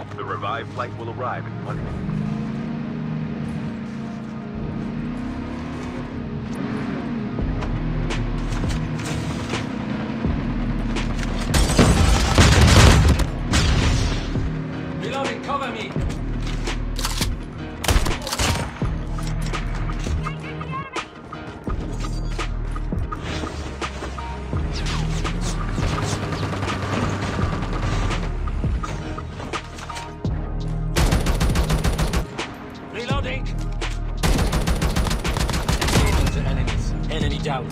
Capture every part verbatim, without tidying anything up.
The revived flight will arrive in one minute. Reloading, cover me! Reloading! Engaging the enemies. Enemy down.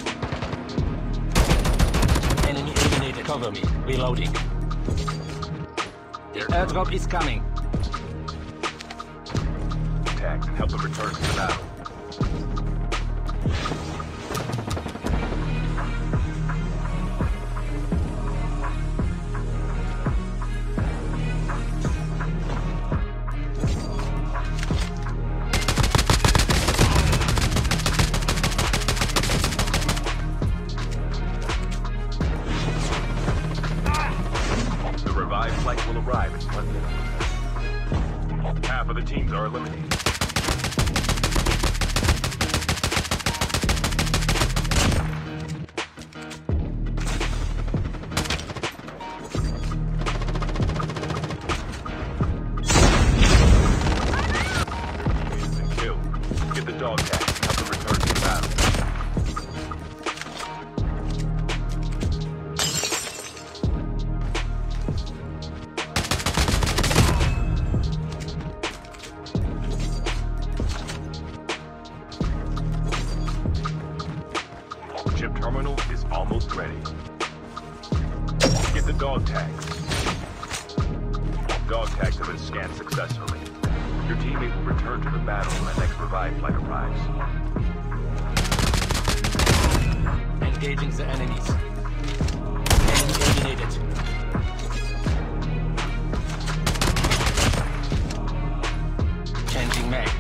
Enemy eliminated. Cover me. Reloading. The airdrop is coming. Tags and help them return to the battle. The revived flight will arrive in one minute. Half of the teams are eliminated. Get the dog tag and help them return to the battle. Chip terminal is almost ready. Get the dog tags. Dog tags have been scanned successfully. Your teammate will return to the battle when the next revived flight arrives. Engaging the enemies. Enemy eliminated. Changing mag.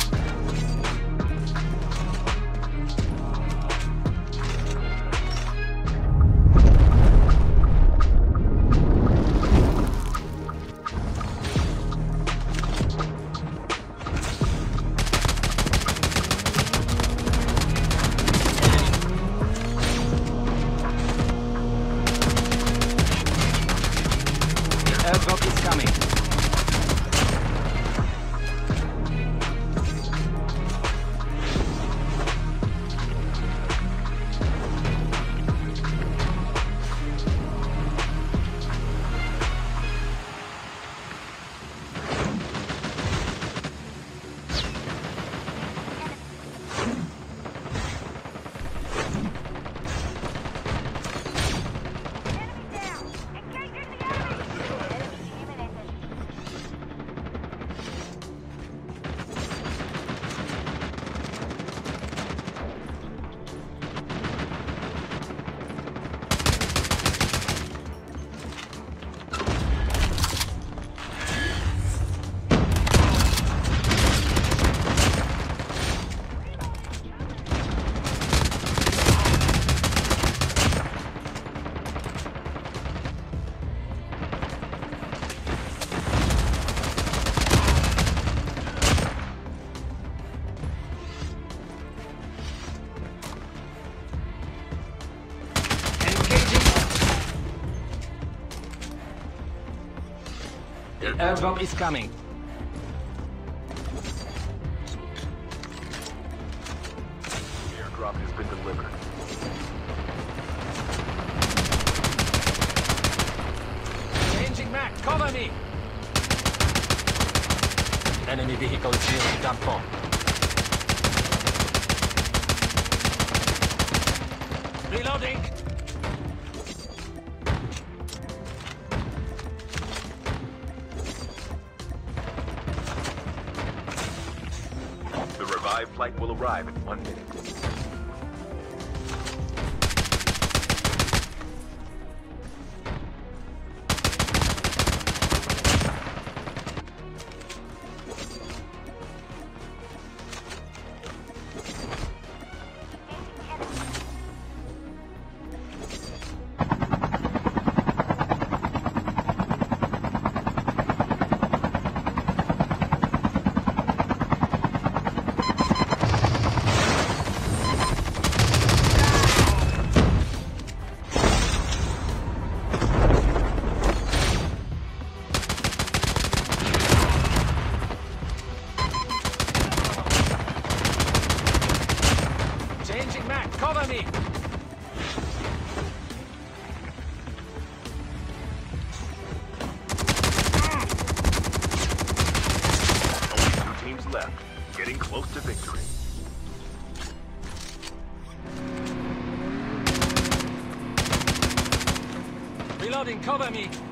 Airdrop is coming. Airdrop is coming. The airdrop has been delivered. Changing mag, cover me! Enemy vehicle is near the dump pond. Reloading! The revived flight will arrive in one minute. Reloading, cover me.